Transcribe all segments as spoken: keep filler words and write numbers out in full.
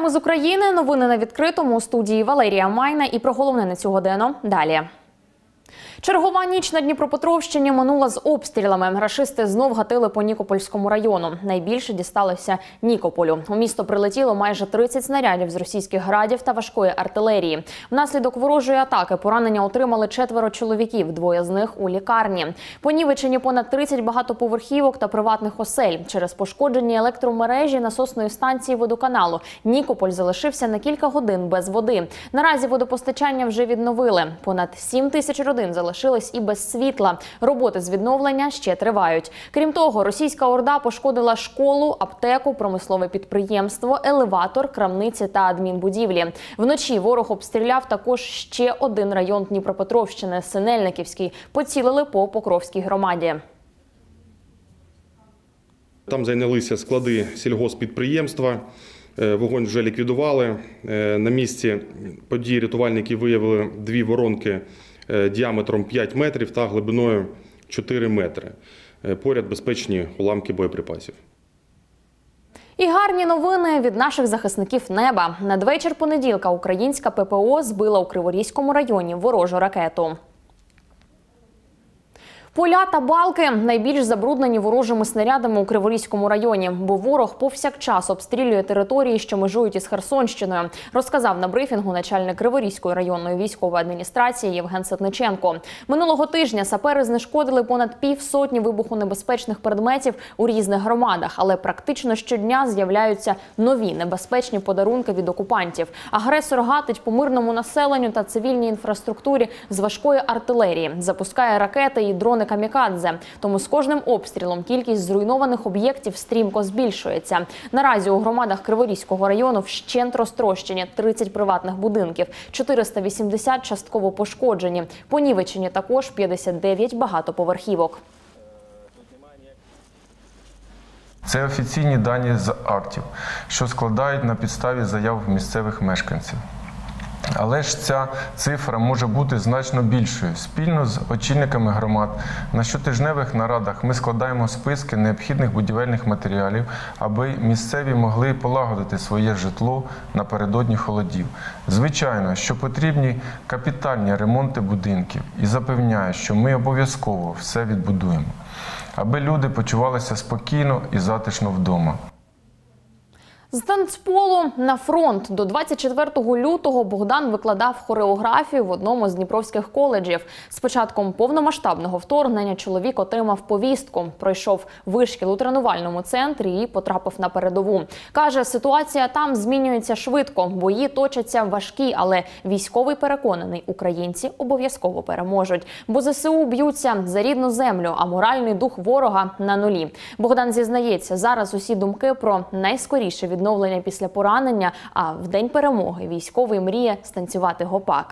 Вітаємо з України. Новини на відкритому. У студії Валерія Майна. І про головне на цю годину далі. Чергова ніч на Дніпропетровщині минула з обстрілами. Рашисти знов гатили по Нікопольському району. Найбільше дісталося Нікополю. У місто прилетіло майже тридцять снарядів з російських градів та важкої артилерії. Внаслідок ворожої атаки поранення отримали четверо чоловіків, двоє з них у лікарні. Понівечені понад тридцять багатоповерхівок та приватних осель. Через пошкоджені електромережі насосної станції водоканалу Нікополь залишився на кілька годин без води. Наразі водопостачання вже відновили. Понад сім тисяч родин залишились і без світла. Роботи з відновлення ще тривають. Крім того, російська орда пошкодила школу, аптеку, промислове підприємство, елеватор, крамниці та адмінбудівлі. Вночі ворог обстріляв також ще один район Дніпропетровщини – Синельниківський. Поцілили по Покровській громаді. Там зайнялися склади сільгосппідприємства. Вогонь вже ліквідували. На місці події рятувальники виявили дві воронки діаметром п'ять метрів та глибиною чотири метри. Поряд безпечні уламки боєприпасів. І гарні новини від наших захисників неба. Надвечір понеділка українська ППО збила у Криворізькому районі ворожу ракету. Поля та балки найбільш забруднені ворожими снарядами у Криворізькому районі, бо ворог повсякчас обстрілює території, що межують із Херсонщиною, розказав на брифінгу начальник Криворізької районної військової адміністрації Євген Ситниченко. Минулого тижня сапери знешкодили понад півсотні вибухонебезпечних предметів у різних громадах, але практично щодня з'являються нові небезпечні подарунки від окупантів. Агресор гатить по мирному населенню та цивільній інфраструктурі з важкої артилерії, запускає ракети і дрони камікадзе. Тому з кожним обстрілом кількість зруйнованих об'єктів стрімко збільшується. Наразі у громадах Криворізького району вщент розтрощені тридцять приватних будинків, чотириста вісімдесят частково пошкоджені. Понівечені також п'ятдесят дев'ять багатоповерхівок. Це офіційні дані з актів, що складають на підставі заяв місцевих мешканців. Але ж ця цифра може бути значно більшою. Спільно з очільниками громад на щотижневих нарадах ми складаємо списки необхідних будівельних матеріалів, аби місцеві могли полагодити своє житло напередодні холодів. Звичайно, що потрібні капітальні ремонти будинків, і запевняю, що ми обов'язково все відбудуємо, аби люди почувалися спокійно і затишно вдома. З танцполу на фронт. До двадцять четвертого лютого Богдан викладав хореографію в одному з дніпровських коледжів. З початком повномасштабного вторгнення чоловік отримав повістку, пройшов вишкіл у тренувальному центрі і потрапив на передову. Каже, ситуація там змінюється швидко, бої точаться важкі, але військовий переконаний, українці обов'язково переможуть. Бо ЗСУ б'ються за рідну землю, а моральний дух ворога на нулі. Богдан зізнається, зараз усі думки про найскоріше відновлення після поранення, а в день перемоги військовий мріє станцювати гопак.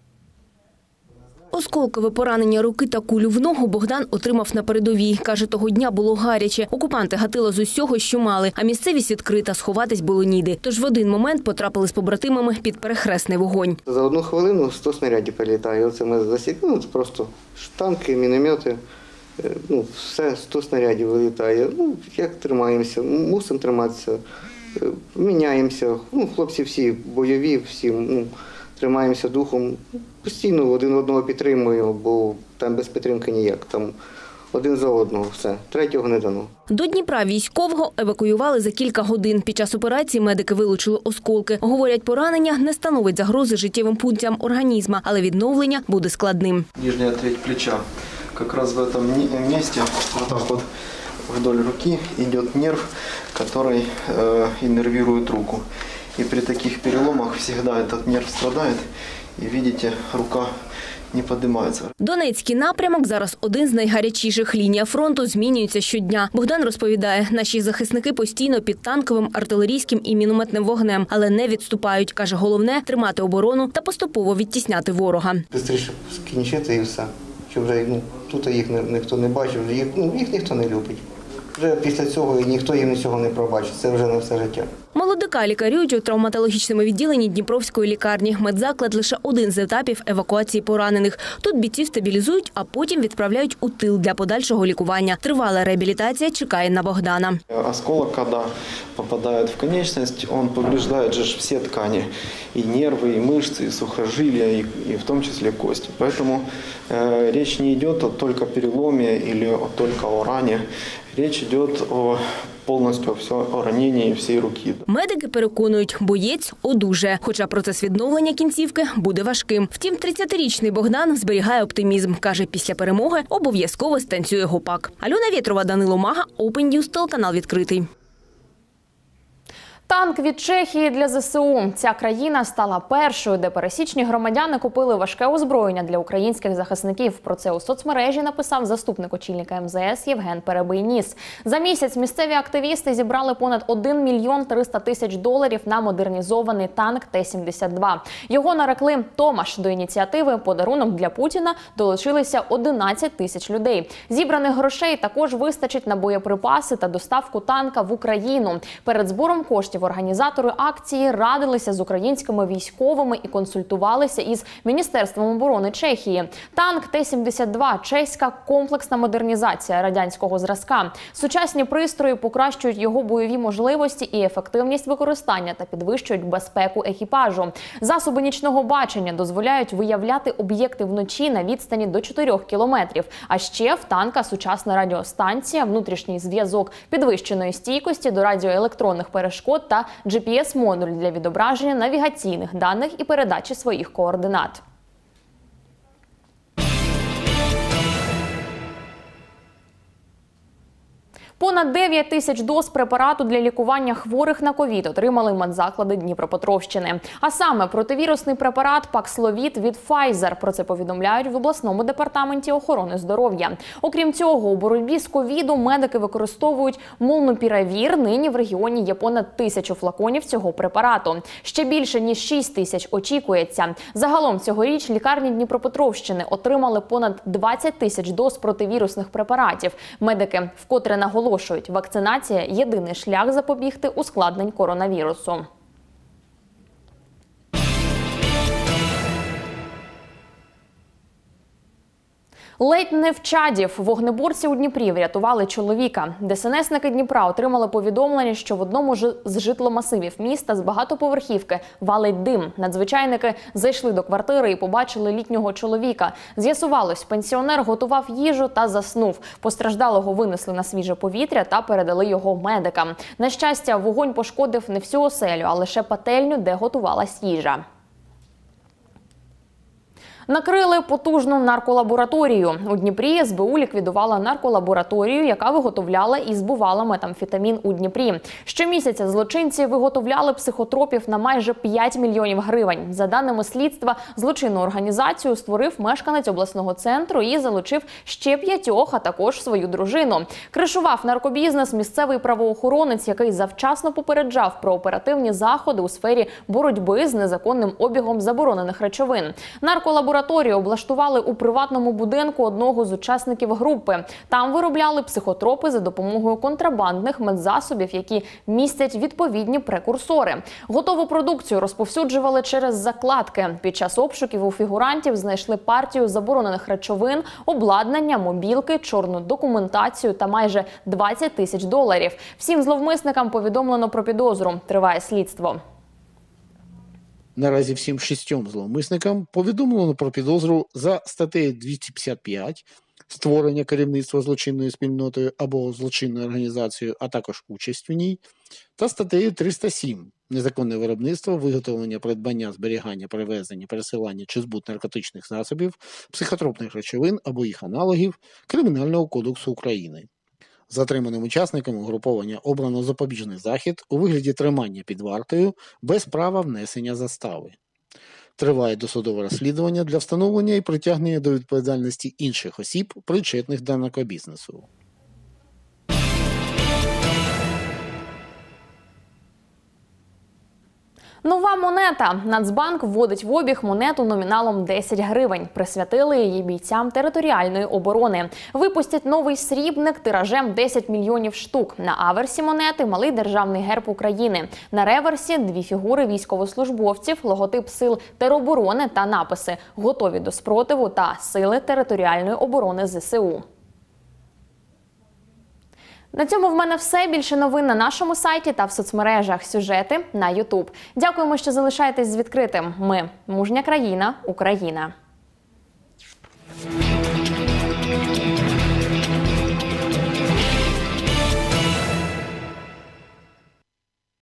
Осколкове поранення руки та кулю в ногу Богдан отримав на передовій. Каже, того дня було гаряче. Окупанти гатили з усього, що мали, а місцевість відкрита, сховатись було ніде. Тож в один момент потрапили з побратимами під перехресний вогонь. За одну хвилину сто снарядів прилітає. Оце ми засікли, ну, просто танки, міномети, ну, все, сто снарядів вилітає. Ну, як тримаємося, мусимо триматися. Міняємося, ну, хлопці всі бойові, всі, ну, тримаємося духом, постійно один одного підтримуємо, бо там без підтримки ніяк, там один за одного, все, третього не дано. До Дніпра військового евакуювали за кілька годин. Під час операції медики вилучили осколки. Говорять, поранення не становить загрози життєвим пунктам організму, але відновлення буде складним. Нижня треть плеча, якраз в цьому місці, отак от, вдоль руки идет нерв, который э, иннервирует руку. И при таких переломах всегда этот нерв страдает. И видите, рука не піднімається. Донецький напрямок зараз один з найгарячіших. Лінія фронту змінюється щодня. Богдан розповідає, наші захисники постійно під танковим, артилерійським і мінометним вогнем, але не відступають. Каже, головне – тримати оборону та поступово відтісняти ворога. Швидше скінчити і все. Що вже, ну, тут їх ніхто не бачив, їх, ну, їх ніхто не любить. вже після цього і ніхто їм нічого не пробачить. Це вже на все життя. Молодика лікарюють у травматологічному відділенні Дніпровської лікарні. Медзаклад – лише один з етапів евакуації поранених. Тут бійців стабілізують, а потім відправляють у тил для подальшого лікування. Тривала реабілітація чекає на Богдана. Осколок, когда попадает в конечность, он повреждает же все ткани. И нервы, и мышцы, и сухожилия, и, и в том числе кости. Поэтому э, речь не идет о только переломе или о, только о ране. Речь идет о повністю все, о раненні всієї руки. Медики переконують, боєць одужає, хоча процес відновлення кінцівки буде важким. Втім, тридцятирічний Богдан зберігає оптимізм. Каже, після перемоги обов'язково станцює гопак. Альона Вєтрова, Данило Мага, Open News, телеканал відкритий. Танк від Чехії для зе се у. Ця країна стала першою, де пересічні громадяни купили важке озброєння для українських захисників. Про це у соцмережі написав заступник очільника ем зе ес Євген Перебийніс. За місяць місцеві активісти зібрали понад один мільйон триста тисяч доларів на модернізований танк Т сімдесят два. Його нарекли «Томаш». До ініціативи «Подарунок для Путіна» долучилися одинадцять тисяч людей. Зібраних грошей також вистачить на боєприпаси та доставку танка в Україну. Перед збором коштів організатори акції радилися з українськими військовими і консультувалися із Міністерством оборони Чехії. Танк Т сімдесят два – чеська комплексна модернізація радянського зразка. Сучасні пристрої покращують його бойові можливості і ефективність використання та підвищують безпеку екіпажу. Засоби нічного бачення дозволяють виявляти об'єкти вночі на відстані до чотирьох кілометрів. А ще в танка сучасна радіостанція, внутрішній зв'язок підвищеної стійкості до радіоелектронних перешкод та джі пі ес-модуль для відображення навігаційних даних і передачі своїх координат. Понад дев'ять тисяч доз препарату для лікування хворих на ковід отримали медзаклади Дніпропетровщини. А саме противірусний препарат Паксловід від Pfizer. Про це повідомляють в обласному департаменті охорони здоров'я. Окрім цього, у боротьбі з ковіду медики використовують молнупіравір. Нині в регіоні є понад тисячу флаконів цього препарату. Ще більше ніж шість тисяч очікується. Загалом цьогоріч лікарні Дніпропетровщини отримали понад двадцять тисяч доз противірусних препаратів. Медики вкотре наголошують, вакцинація – єдиний шлях запобігти ускладнень коронавірусу. Ледь не в Чадів. Вогнеборці у Дніпрі врятували чоловіка. де ес ен есники Дніпра отримали повідомлення, що в одному з житломасивів міста з багатоповерхівки валить дим. Надзвичайники зайшли до квартири і побачили літнього чоловіка. З'ясувалось, пенсіонер готував їжу та заснув. Постраждалого винесли на свіже повітря та передали його медикам. На щастя, вогонь пошкодив не всю оселю, а лише пательню, де готувалась їжа. Накрили потужну нарколабораторію. У Дніпрі ес бе у ліквідувала нарколабораторію, яка виготовляла і збувала метамфетамін у Дніпрі. Щомісяця злочинці виготовляли психотропів на майже п'ять мільйонів гривень. За даними слідства, злочинну організацію створив мешканець обласного центру і залучив ще п'ятьох, а також свою дружину. Кришував наркобізнес місцевий правоохоронець, який завчасно попереджав про оперативні заходи у сфері боротьби з незаконним обігом заборонених речовин. Нарколабораторію Лабораторію облаштували у приватному будинку одного з учасників групи. Там виробляли психотропи за допомогою контрабандних медзасобів, які містять відповідні прекурсори. Готову продукцію розповсюджували через закладки. Під час обшуків у фігурантів знайшли партію заборонених речовин, обладнання, мобілки, чорну документацію та майже двадцять тисяч доларів. Всім зловмисникам повідомлено про підозру. Триває слідство. Наразі всім шістьом зловмисникам повідомлено про підозру за статтею двісті п'ятдесят п'ять створення керівництва злочинною спільнотою або злочинною організацією, а також участь у ній, та статтею триста сім незаконне виробництво, виготовлення, придбання, зберігання, перевезення, пересилання чи збут наркотичних засобів, психотропних речовин або їх аналогів Кримінального кодексу України. Затриманим учасникам угруповання обрано запобіжний захід у вигляді тримання під вартою без права внесення застави. Триває досудове розслідування для встановлення і притягнення до відповідальності інших осіб, причетних до наркобізнесу. Нова монета. Нацбанк вводить в обіг монету номіналом десять гривень. Присвятили її бійцям територіальної оборони. Випустять новий срібник тиражем десять мільйонів штук. На аверсі монети – малий державний герб України. На реверсі – дві фігури військовослужбовців, логотип сил тероборони та написи «Готові до спротиву» та «Сили територіальної оборони ЗСУ». На цьому в мене все. Більше новин на нашому сайті та в соцмережах. Сюжети на ютуб. Дякуємо, що залишаєтесь з відкритим. Ми – мужня країна, Україна.